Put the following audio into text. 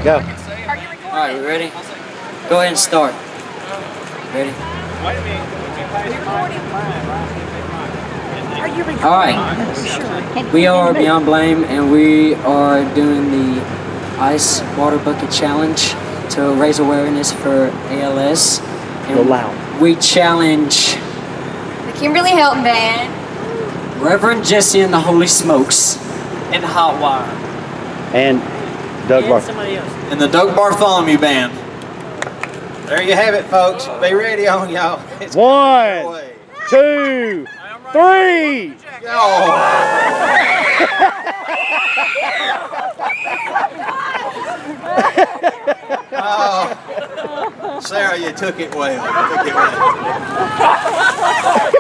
Go. All right, we ready? Go ahead and start. Ready? All right. We are Beyond Blame, and we are doing the Ice Water Bucket Challenge to raise awareness for ALS. And Go loud. we challenge The Kimberly Helton Band. Reverend Jesse and the Holy Smokes. And Hot Wire. And Doug Bar. Somebody else. And the Doug Bartholomew Band. There you have it, folks. Be ready on y'all. 1, 2, 3. Oh, Sarah, you took it well. You took it well.